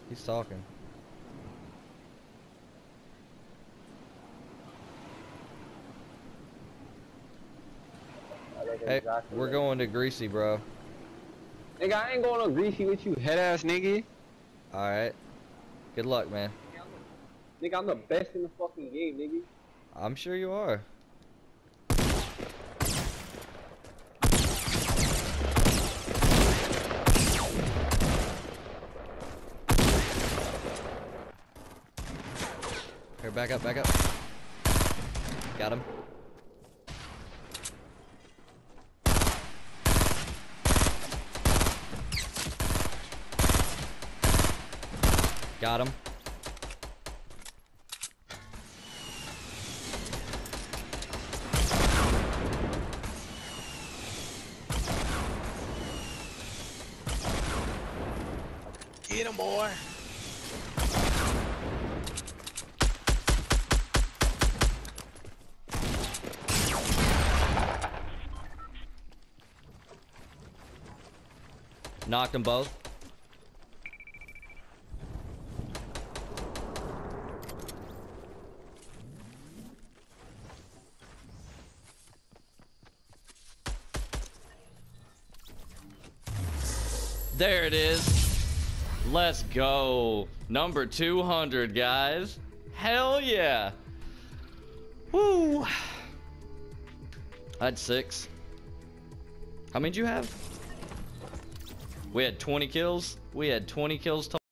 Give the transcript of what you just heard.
He's talking. Hey, exactly we're going to Greasy, bro. Nigga, I ain't going to Greasy with you, head ass nigga. Alright. Good luck, man. Nigga, I'm the best in the fucking game, nigga. I'm sure you are. Here, back up, back up. Got him. Got him. Get him, boy. Knocked them both. There it is. Let's go. Number 200, guys. Hell yeah. Woo. I had 6. How many did you have? We had 20 kills. We had 20 kills total.